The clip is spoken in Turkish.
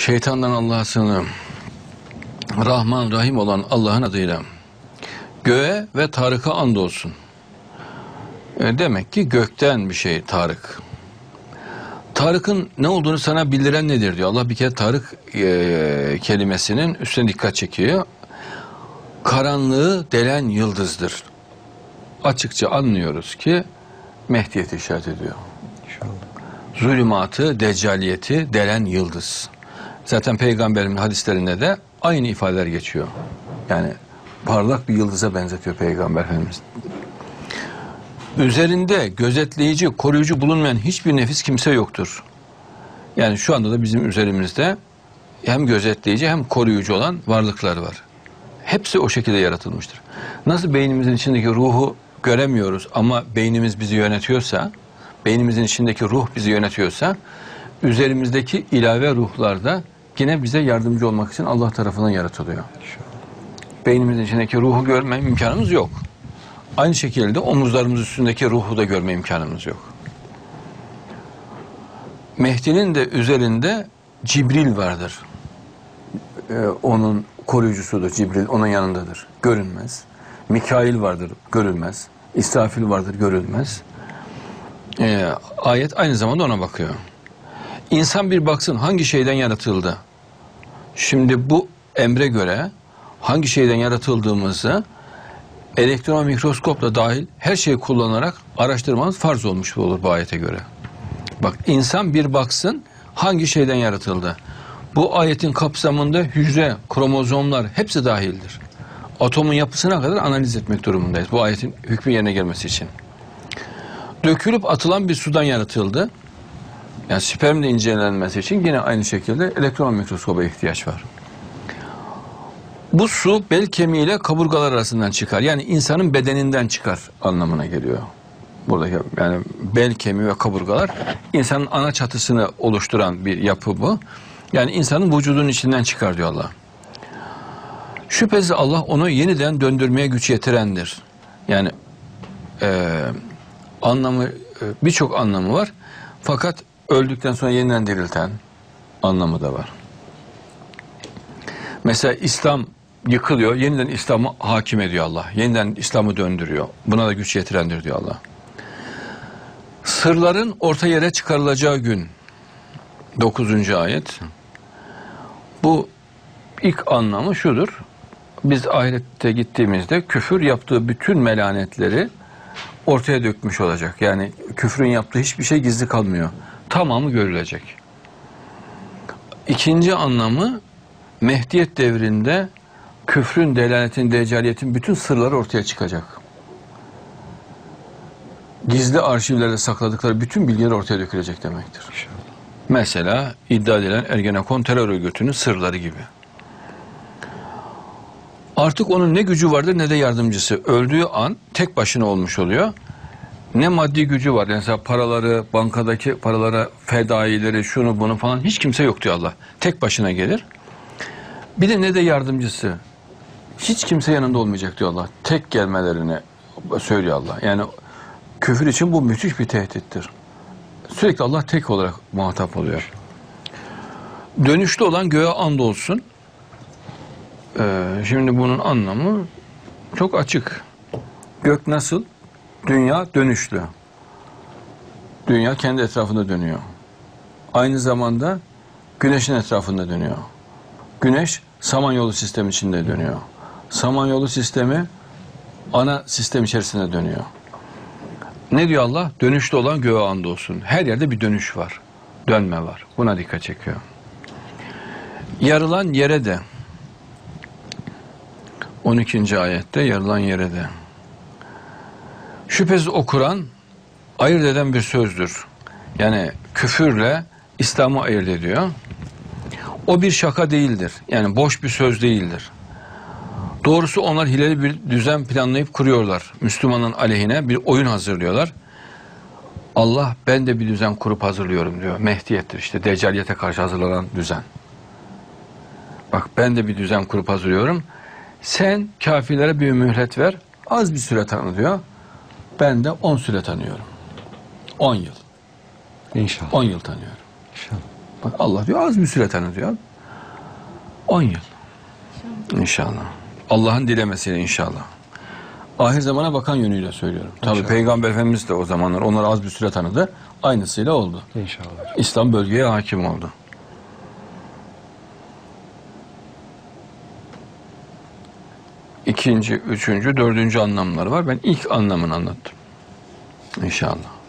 Şeytandan Allah'a sığınırım. Rahman Rahim olan Allah'ın adıyla. Göğe ve Tarık'a andolsun. Demek ki gökten bir şey Tarık. Tarık'ın ne olduğunu sana bildiren nedir diyor. Allah bir kere Tarık kelimesinin üstüne dikkat çekiyor. Karanlığı delen yıldızdır. Açıkça anlıyoruz ki Mehdiyet'i işaret ediyor. Zulümatı, deccaliyeti delen yıldız. Zaten Peygamberin hadislerinde de aynı ifadeler geçiyor. Yani parlak bir yıldıza benzetiyor Peygamber Efendimiz. Üzerinde gözetleyici, koruyucu bulunmayan hiçbir nefis kimse yoktur. Yani şu anda da bizim üzerimizde hem gözetleyici hem koruyucu olan varlıklar var. Hepsi o şekilde yaratılmıştır. Nasıl beynimizin içindeki ruhu göremiyoruz ama beynimiz bizi yönetiyorsa, beynimizin içindeki ruh bizi yönetiyorsa, üzerimizdeki ilave ruhlar da yine bize yardımcı olmak için Allah tarafından yaratılıyor. Beynimizin içindeki ruhu görme imkanımız yok. Aynı şekilde omuzlarımız üstündeki ruhu da görme imkanımız yok. Mehdi'nin de üzerinde Cibril vardır. Onun koruyucusudur Cibril, onun yanındadır. Görünmez. Mikail vardır, görülmez. İsrafil vardır, görülmez. Ayet aynı zamanda ona bakıyor. İnsan bir baksın hangi şeyden yaratıldı. Şimdi bu emre göre hangi şeyden yaratıldığımızı elektron mikroskopla dahil her şeyi kullanarak araştırmanız farz olmuş olur bu ayete göre. Bak, insan bir baksın hangi şeyden yaratıldı. Bu ayetin kapsamında hücre, kromozomlar hepsi dahildir. Atomun yapısına kadar analiz etmek durumundayız bu ayetin hükmü yerine gelmesi için. Dökülüp atılan bir sudan yaratıldı. Yani spermle incelenmesi için yine aynı şekilde elektron mikroskoba ihtiyaç var. Bu su bel kemiğiyle kaburgalar arasından çıkar. Yani insanın bedeninden çıkar anlamına geliyor. Buradaki yani bel kemiği ve kaburgalar insanın ana çatısını oluşturan bir yapı bu. Yani insanın vücudunun içinden çıkar diyor Allah. Şüphesiz Allah onu yeniden döndürmeye güç yetirendir. Yani anlamı birçok anlamı var. Fakat öldükten sonra yeniden dirilten anlamı da var. Mesela İslam yıkılıyor, yeniden İslam'ı hakim ediyor Allah. Yeniden İslam'ı döndürüyor. Buna da güç yetirendir diyor Allah. Sırların orta yere çıkarılacağı gün. 9. ayet. Bu ilk anlamı şudur. Biz ahirette gittiğimizde küfür yaptığı bütün melanetleri ortaya dökmüş olacak. Yani küfrün yaptığı hiçbir şey gizli kalmıyor. Tamamı görülecek. İkinci anlamı Mehdiyet devrinde küfrün, delaletin, deccaliyetin bütün sırları ortaya çıkacak. Gizli arşivlerde sakladıkları bütün bilgiler ortaya dökülecek demektir. Mesela iddia edilen Ergenekon terör örgütünün sırları gibi. Artık onun ne gücü vardır ne de yardımcısı. Öldüğü an tek başına olmuş oluyor. Ne maddi gücü var. Mesela paraları, bankadaki paralara, fedaileri, şunu bunu falan hiç kimse yok diyor Allah. Tek başına gelir. Bir de ne de yardımcısı. Hiç kimse yanında olmayacak diyor Allah. Tek gelmelerini söylüyor Allah. Yani küfür için bu müthiş bir tehdittir. Sürekli Allah tek olarak muhatap oluyor. Dönüşlü olan göğe andolsun. Şimdi bunun anlamı çok açık. Gök nasıl? Dünya dönüşlü. Dünya kendi etrafında dönüyor. Aynı zamanda güneşin etrafında dönüyor. Güneş Samanyolu sistemi içinde dönüyor. Samanyolu sistemi ana sistem içerisinde dönüyor. Ne diyor Allah? Dönüşlü olan göğe andolsun. Her yerde bir dönüş var. Dönme var. Buna dikkat çekiyor. Yarılan yere de 12. ayette yarılan yere de. Şüphesiz o Kur'an ayırt eden bir sözdür. Yani küfürle İslam'ı ayırt ediyor. O bir şaka değildir. Yani boş bir söz değildir. Doğrusu onlar hileli bir düzen planlayıp kuruyorlar. Müslümanın aleyhine bir oyun hazırlıyorlar. Allah ben de bir düzen kurup hazırlıyorum diyor. Mehdiyettir işte deccaliyete karşı hazırlanan düzen. Bak ben de bir düzen kurup hazırlıyorum. Sen kafirlere bir mühlet ver. Az bir süre tanı diyor. Ben de 10 süre tanıyorum. 10 yıl. İnşallah. 10 yıl tanıyorum. İnşallah. Bak Allah diyor az bir süre tanı diyor. 10 yıl. İnşallah. Allah'ın dilemesiyle inşallah. Ahir zamana bakan yönüyle söylüyorum. Tabii İnşallah. Peygamber Efendimiz de o zamanlar onları az bir süre tanıdı. Aynısıyla oldu. İnşallah. İslam bölgeye hakim oldu. İkinci, üçüncü, dördüncü anlamları var. Ben ilk anlamını anlattım. İnşallah.